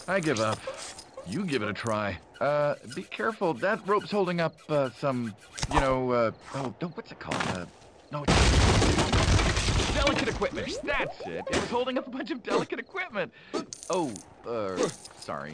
I give up. You give it a try. Be careful. That rope's holding up, oh, what's it called? No, it's delicate equipment. That's it. It was holding up a bunch of delicate equipment. Oh, sorry.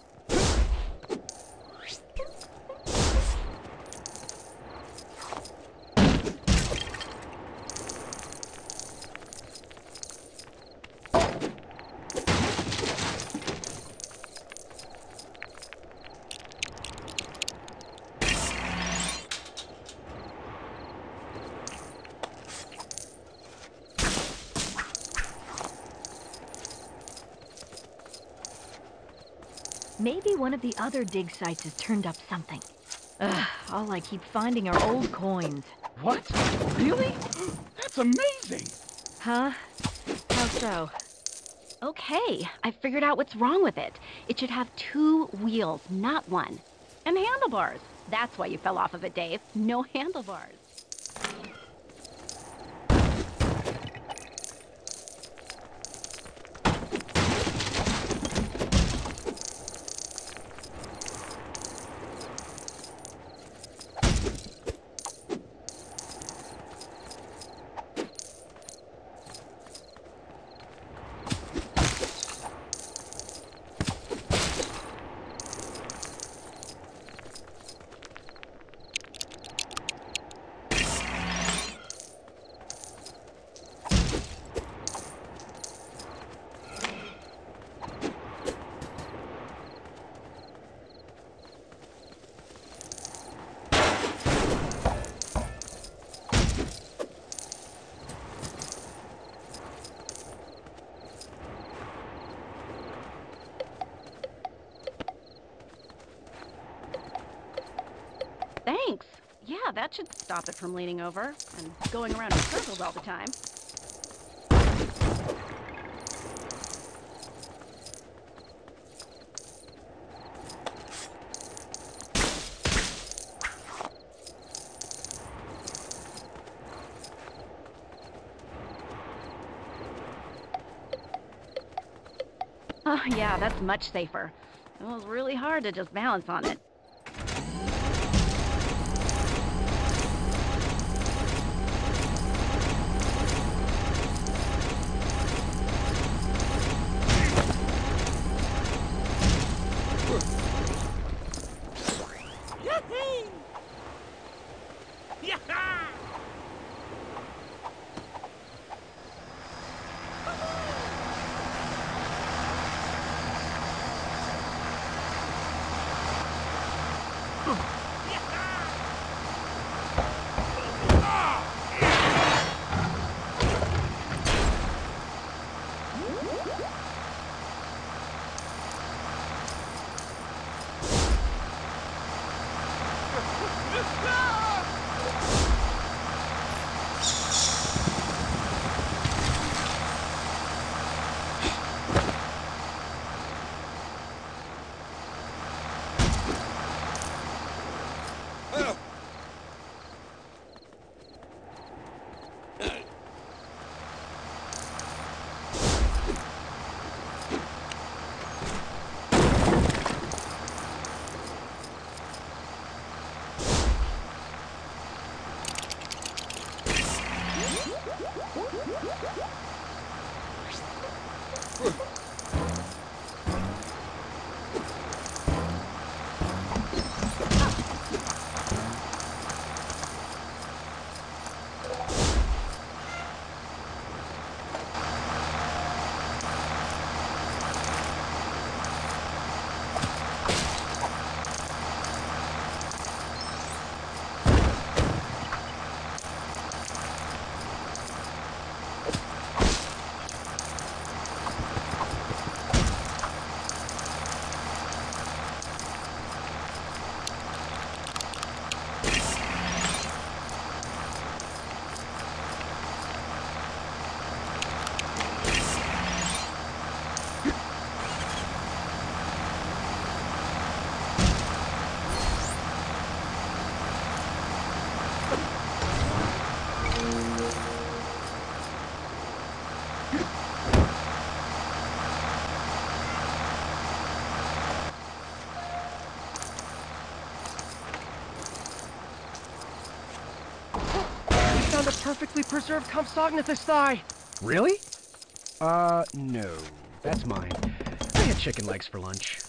Maybe one of the other dig sites has turned up something. Ugh, all I keep finding are old coins. What? Really? That's amazing! Huh? How so? Okay, I figured out what's wrong with it. It should have 2 wheels, not 1. And handlebars. That's why you fell off of it, Dave. No handlebars. Thanks. Yeah, that should stop it from leaning over and going around in circles all the time. Oh, yeah, that's much safer. It was really hard to just balance on it. perfectly preserved Compsognathus thigh. Really? No. That's mine. I had chicken legs for lunch.